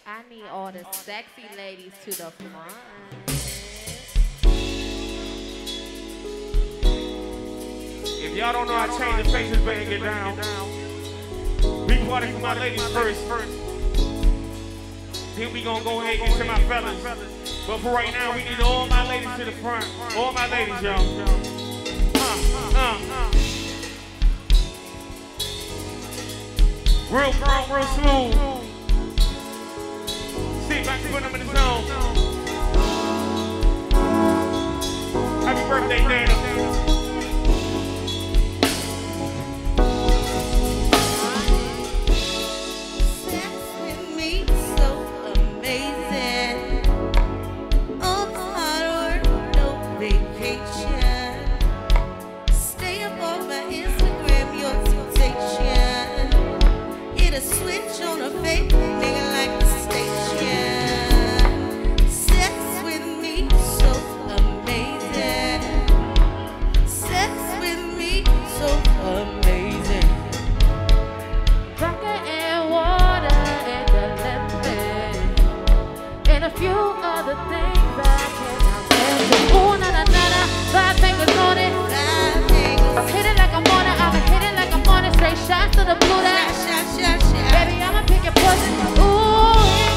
I need all the sexy ladies to the front. If y'all don't know how to change the faces, better get down. We party for my ladies first. Then we gonna go ahead and get to my fellas. But for right now, we need all my ladies to the front. All my ladies, y'all. Real calm, real smooth. Sit back and put them in the zone. Happy birthday, Dana. Shots to the blue that baby, I'ma pick your pussy. Ooh,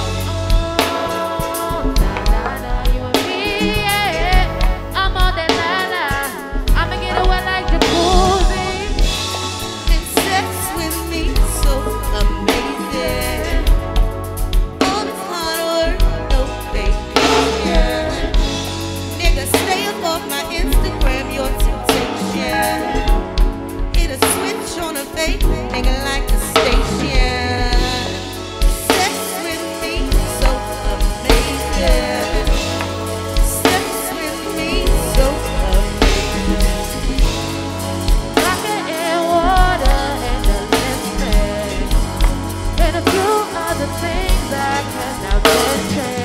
you and me, yeah. I'm on that nana. I'ma get away like jacuzzi. And sex with me so amazing. All this hard work, no vacation. Nigga, stay up off my Instagram, your temptation. Hit a switch on a fake, nigga like the station. Sex with me, so amazing. Sex with me, so amazing. Rocket and water and the lemon. And a few other things I cannot mention.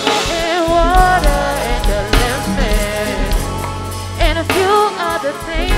The thing